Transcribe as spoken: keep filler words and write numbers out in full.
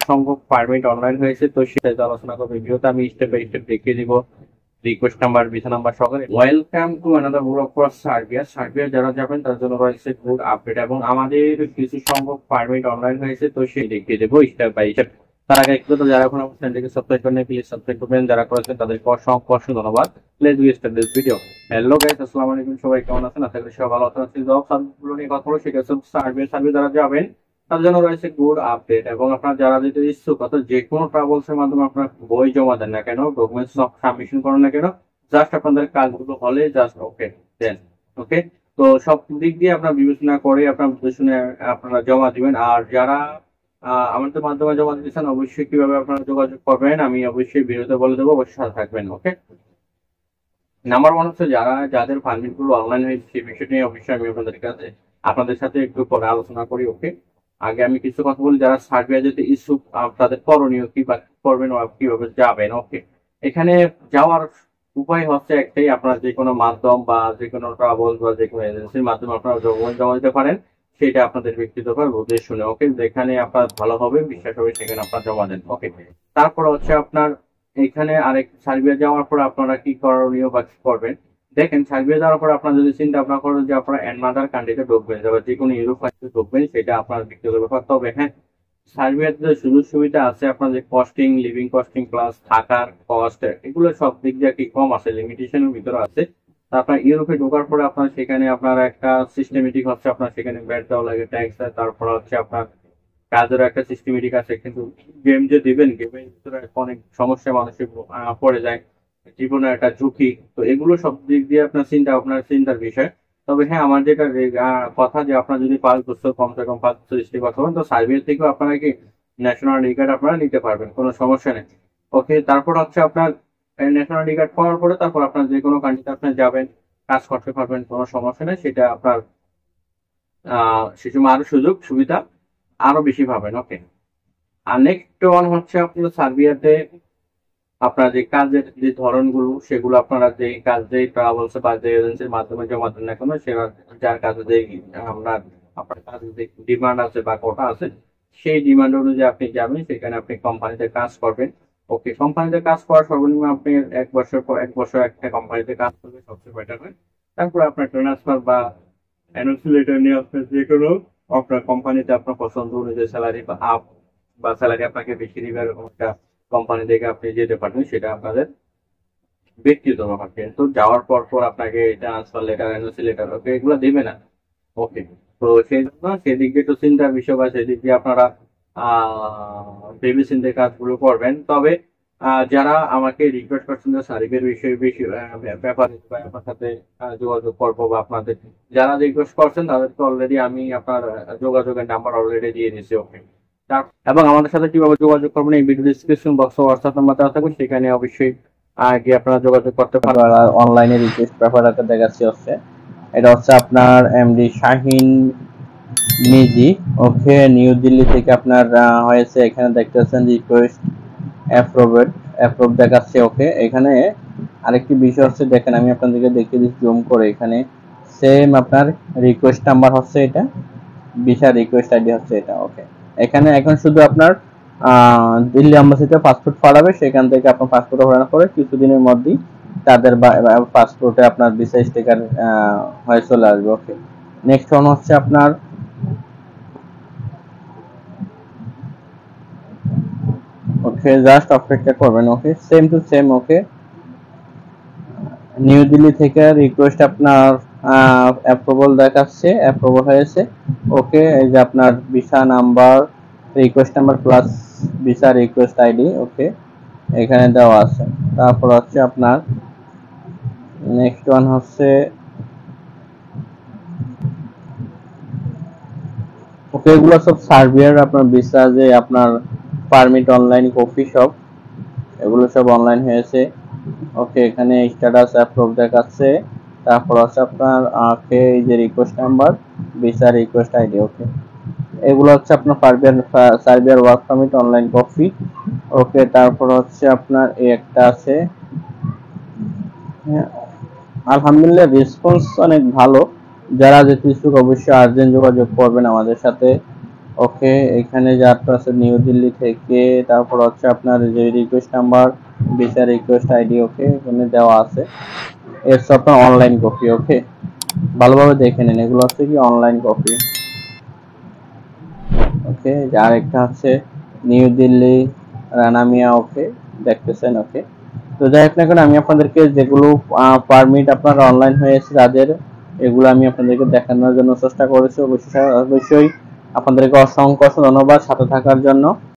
সংখ্যক permit online হয়েছে, তো সেটা আলোচনা করবো ভিডিওতে। আমি স্টেপ বাই স্টেপ দেখিয়ে দিব রিকোয়েস্ট নাম্বার, ভিসা নাম্বার সহকারে। Welcome to another blog for Serbia. Serbia যারা যাবেন তার জন্য রয়েছে গুড আপডেট, এবং আমাদের কিছু সংখ্যক পারমিট অনলাইন হয়েছে, তো সেই দেখিয়ে দেবো স্টেপ বাই স্টেপ। তার আগে একটু তো যারা এখন আমার চ্যানেলটিকে সাবস্ক্রাইব করেন প্লিজ সাবস্ক্রাইব করবেন, যারা করেছেন তাদেরকে অসংখ্য অসংখ্য ধন্যবাদ। Let's get start this video. Hello guys, আসসালামু আলাইকুম। সবাই কেমন আছেন? আশা করি সবাই ভালো আছেন। জব সার্ভিসগুলো নিয়ে কথা বলবো, সেটা হচ্ছে সার্বিয়া। সার্বিয়া যারা যাবেন তার জন্য রয়েছে গুড আপডেট, এবং আপনার যারা যেতে ইচ্ছুক অর্থাৎ যে কোনো ট্রাভেলস এর মাধ্যমে আপনার বই জমা দেন না কেন, ডকুমেন্টস সাবমিশন করেন না কেন, জাস্ট আপনাদের কাজগুলো হলে জাস্ট ওকে দেন। ওকে, তো সব দিক দিয়ে আপনার বিবেচনা করে আপনার বিবেচনা আপনারা জমা দিবেন। আর যারা আহ, আমাদের মাধ্যমে জমা দিচ্ছেন অবশ্যই কিভাবে আপনারা যোগাযোগ করবেন আমি অবশ্যই ভিডিওতে বলে দেবো, অবশ্যই সাথে থাকবেন। ওকে, নাম্বার ওয়ান হচ্ছে যারা যাদের পারমিট গুলো অনলাইন হয়েছে সেই বিষয়টি নিয়ে অবশ্যই আমি আপনাদের কাছে আপনাদের সাথে একটু পরে আলোচনা করি। ওকে, আগে আমি কিছু কথা বলি। যারা সার্বিয়া যেতে ইচ্ছুক তাদের করণীয় কি বা করবেন ও কিভাবে যাবেন। ওকে, এখানে যাওয়ার উপায় হচ্ছে একটাই, আপনার যে কোনো মাধ্যম বা যে কোনো ট্রাভেলস বা যে কোনো এজেন্সির মাধ্যমে আপনারা ডকুমেন্ট জমা দিতে পারেন, সেটা আপনাদের ব্যক্তিগত বুঝে শুনে। ওকে, যেখানে আপনার ভালো হবে বিশ্বাস হবে সেখানে আপনার জমা দেন। ওকে, তারপর হচ্ছে আপনার এখানে আরেক সার্বিয়া যাওয়ার পর আপনারা কি করণীয় বা কি করবেন। দেখেন, সার্বিয়া যাওয়ার পর আপনারা যদি চিন্তা ভাবনা করেন যে আপনারা অ্যানাদার কান্ট্রিতে ঢুকবেন বা যে কোনো ইউরোপ কান্ট্রিতে ঢুকবেন, সেটা আপনার ব্যক্তিগত ব্যাপার। তবে হ্যাঁ, সার্বিয়াতে যে সুযোগ সুবিধা আছে, আপনার যে কস্টিং, লিভিং কস্টিং প্লাস থাকার কস্ট, এগুলো সব দিক দিয়ে কি কম আছে, লিমিটেশনের ভিতরে আছে। আপনার ইউরোপে ঢোকার পরে আপনার সেখানে আপনার একটা সিস্টেমেটিক হচ্ছে, আপনার সেখানে ব্যাট দেওয়া লাগে, ট্যাক্স, তারপর হচ্ছে আপনার কাজেরও একটা সিস্টেমেটিক আছে। কিন্তু গেম যে দিবেন, গেমের ভিতরে অনেক সমস্যা মানুষের আহ, পড়ে যায়, জীবনের একটা ঝুঁকি। তো এগুলো সব দিক দিয়ে আপনার চিন্তা আপনার চিন্তার বিষয়। তবে হ্যাঁ, আমার যেটা রে- আহ, কথা যে আপনার যদি পাঁচ বছর কমসে কম পাঁচ বছর স্টে করতে পারেন, তো সার্বিয়া থেকেও আপনারা কি ন্যাশনাল আইডি কার্ড আপনারা নিতে পারবেন, কোনো সমস্যা নেই। ওকে, তারপর হচ্ছে আপনার ন্যাশনাল আইডি কার্ড পাওয়ার পরে তারপর আপনার যে কোনো কান্ট্রিতে আপনি যাবেন, কাজ করতে পারবেন, কোনো সমস্যা নেই। সেটা আপনার আহ সে সময় আরো সুযোগ সুবিধা আরো বেশি পাবেন। ওকে, আর নেক্সট ওয়ান হচ্ছে আপনার সার্বিয়াতে আপনার যে কাজের যে ধরনগুলো, সেগুলো আপনারা যে কাজ যে ট্রাভেলস বা যে এজেন্সির মাধ্যমে জমা দেন না কেন, সেটা যার কাজে যে আপনার আপনার কাজে যে ডিমান্ড আছে বা কোটা আছে, সেই ডিমান্ড অনুযায়ী আপনি যাবেন, সেখানে আপনি কোম্পানিতে কাজ করবেন। ওকে, কোম্পানিতে কাজ করার সর্বনিম্ন আপনি এক বছর পর এক বছর একটা কোম্পানিতে কাজ করবে সবচেয়ে বেটার হয়। তারপরে আপনার ট্রান্সফার বা এনওসি লেটার নিয়ে আপনার যে কোনো আপনার কোম্পানিতে আপনার পছন্দ অনুযায়ী স্যালারি বা আপ বা স্যালারি আপনাকে বেশি দিবে এরকম একটা কোম্পানি থেকে আপনি যেতে পারবেন, সেটা আপনাদের ব্যক্তিগত ব্যাপার। কিন্তু যাওয়ার পর পর আপনাকে transfer letter, NOC letter okay এগুলো দেবে না। ওকে, তো সেই জন্য সেদিক দিয়ে একটু চিন্তার বিষয় বা সেদিক দিয়ে আপনারা আহ ভেবে চিন্তে কাজগুলো করবেন। তবে আহ, যারা আমাকে রিকোয়েস্ট করছেন যে সার্বিয়ার বিষয়ে বেশি আহ, ব্যাপারে বা আপনার সাথে আহ, যোগাযোগ করবো, বা আপনাদের যারা রিকোয়েস্ট করছেন তাদেরকে অলরেডি আমি আপনার আহ, যোগাযোগের নাম্বার অলরেডি দিয়ে দিয়েছি। ওকে, এবং আমাদের সাথে কিভাবে যোগাযোগ করবেন এই ভিডিও ডিসক্রিপশন বক্সে হোয়াটসঅ্যাপ নাম্বার দেওয়া থাকবে, সেখানে অবশ্যই আহ, গিয়ে আপনারা যোগাযোগ করতে পারবেন। অনলাইনে রিকোয়েস্ট পেপারটা দেখাচ্ছি হচ্ছে, এটা হচ্ছে আপনার এমডি শাহিন মিজি। ওকে, নিউ দিল্লি থেকে আপনার আহ, হয়েছে। এখানে দেখতে পাচ্ছেন রিকোয়েস্ট অ্যাপ্রুভড অ্যাপ্রুভ দেখাচ্ছে। ওকে, এখানে আরেকটি বিষয় হচ্ছে, দেখেন আমি আপনাদেরকে দেখিয়ে দিচ্ছি জুম করে। এখানে সেম আপনার রিকোয়েস্ট নাম্বার হচ্ছে এটা, ভিসা রিকোয়েস্ট আইডি হচ্ছে এটা। ওকে, এখানে এখন শুধু আপনার আহ, দিল্লি অ্যাম্বাসিতে পাসপোর্ট ফাড়াবে, সেখান থেকে আপনার পাসপোর্ট ফাড়ানোর পরে কিছুদিনের মধ্যেই তাদের পাসপোর্টে আপনার ভিসা স্টিকার হয়ে চলে আসবে। ওকে, নেক্সট ওয়ান হচ্ছে আপনার ওকে, জাস্ট অপেক্ষা করবেন। Okay, same to same. Okay, New Delhi থেকে রিকোয়েস্ট আপনার অ্যাপ্রুভাল দেখাচ্ছে, অ্যাপ্রুভাল হয়েছে। ওকে, এই যে আপনার visa number, request number plus visa request ID. Okay, এখানে দেওয়া আছে। তারপর হচ্ছে আপনার নেক্সট ওয়ান হচ্ছে ওকে, এগুলো সব সার্বিয়ার আপনার ভিসা যে আপনার পারমিট অনলাইন কপি সব, এগুলো সব অনলাইন হয়েছে। ওকে, এখানে স্ট্যাটাস অ্যাপ্রুভ দেখাচ্ছে। তারপর হচ্ছে আপনার ওকে, এই যে request number, visa request ID. Okay, এগুলো হচ্ছে আপনার সার্বিয়ার সার্বিয়ার work permit online copy. Okay, তারপর হচ্ছে আপনার এই একটা আছে। হ্যাঁ, আলহামদুলিল্লাহ রেসপন্স অনেক ভালো। যারা যেতে ইচ্ছুক অবশ্যই আর্জেন্ট যোগাযোগ করবেন আমাদের সাথে। ওকে, এখানে যাত্রা আছে নিউ দিল্লি থেকে, তারপর হচ্ছে আপনার যে request number, visa request ID, okay এখানে দেওয়া আছে। এর সব আপনার অনলাইন কপি। ওকে, ভালোভাবে দেখে নিন, এগুলো হচ্ছে কি অনলাইন কপি। ওকে, আর একটা হচ্ছে নিউ দিল্লি রানামিয়া। ওকে, দেখতেছেন। ওকে, তো যাই হোক না কেন, আমি আপনাদেরকে যেগুলো পারমিট আপনার অনলাইন হয়েছে তাদের, এগুলো আমি আপনাদেরকে দেখানোর জন্য চেষ্টা করেছি। অবশ্যই অবশ্যই আপনাদেরকে অসংখ্য ধন্যবাদ সাথে থাকার জন্য।